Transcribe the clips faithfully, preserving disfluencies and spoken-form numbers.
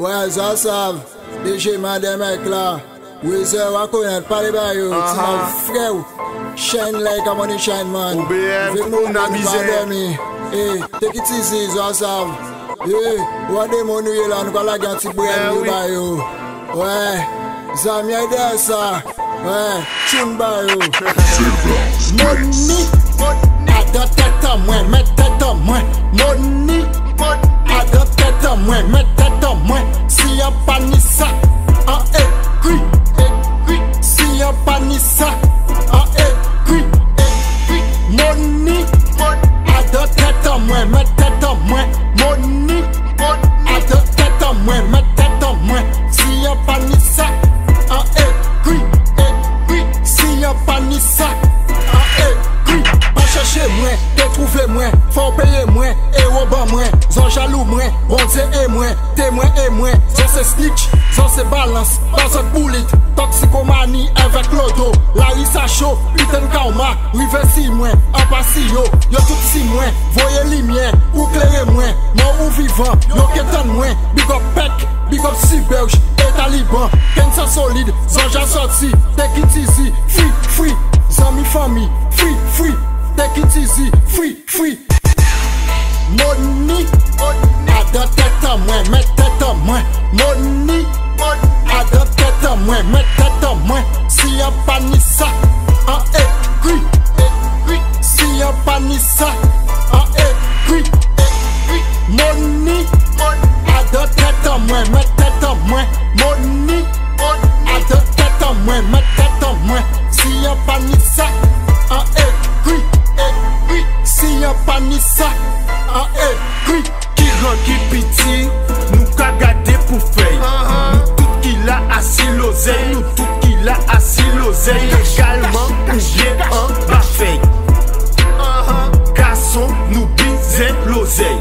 Ouais, ça savent. Dgma des mecs là. Oui, ça va connaître pas les bails. C'est un frère. Shine like a money shine man. O B M, on a misé. Eh, take it easy, ça savent. Eh, what the money là, nous allons la ganti brand new bail. Ouais, ça m'y aide ça. Ouais, tune bail. Money, à deux têtes à moi, mets tête à moi. Money, à deux têtes à moi, mets tête à moi. Si y'a pas ni ça, en écrit, écrit. Si y'a pas ni ça, en écrit, écrit. Money, à deux têtes à moi, mets tête à moi. Money, à deux têtes à moi, mets tête à moi. Si y'a pas ni ça, en écrit, écrit. Si y'a pas ni ça, en écrit. Pas chercher moi, détrouver moi, faut payer moi, et au ban moi, j'en jaloux moi, bon Dieu et moi, témoin et moi, j'en c'est snitch, j'en c'est balance, dans un bullet, toxicomanie avec l'auto, la rissa chaud, putain de karma, rive si moi, en passi yo, yo tout si moi, voyez lumière, ou clairez moi, mort ou vivant, yo ketan moi, big up pec, big up si belge, et taliban, kensa solide, j'en j'ai sorti, take it easy, free, free, zami famille, free, free. Take it easy, free, free. Money, à deux têtes à moi, mets tête à moi. Money, à deux têtes à moi, mets tête à moi. Si y'a pas ni ça, en écrit, écrit. Si y'a pas ni ça, en écrit, écrit. Money, à deux têtes à moi, mets tête à moi. Money, à deux têtes à moi, mets tête à moi. Si y'a pas ni ça, en écrit. Si y'a pas ni ça, en écrit. Qui grand, qui petit, nous qu'a gardé pour feuille. Nous tout qui l'a assis l'oseille, nous tout qui l'a assis l'oseille. Également, ou bien en bas feuille. Garçon, nous bisez l'oseille.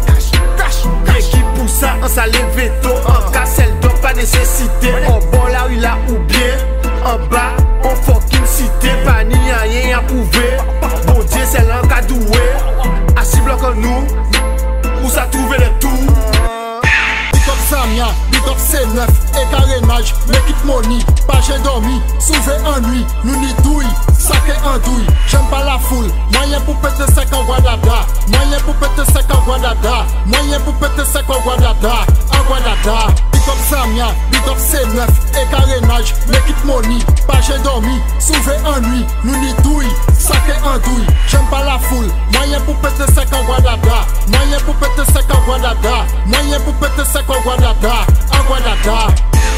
Et qui pour ça, on s'allait veto, en cas celle dont pas nécessité. En bon là, il a ou bien, en bas, on fucking cité. Pas ni rien à prouver. Bon Dieu, c'est l'un qu'a doué. Assis bloc en nous, où ça trouver les tout. Big up Samia, big up C neuf, et carénage, make it money. Pas j'ai dormi, souvé ennui, nous ni douille, saké en douille. J'aime pas la foule, moyen pour péter sec en Guadada. Moyen pour péter sec en Guadada. Moyen pour péter sec en Guadada. En Guadada. Big up Samia, big up C neuf, et carénage, make it money. Pas j'ai dormi, souvé ennui, nous ni douille, saké en douille. J'aime pas la foule, moyen pour péter sec en Guadada. Moyen pour péter sec en Guadada. Moyen pour péter sec en Guadada. En Guadada.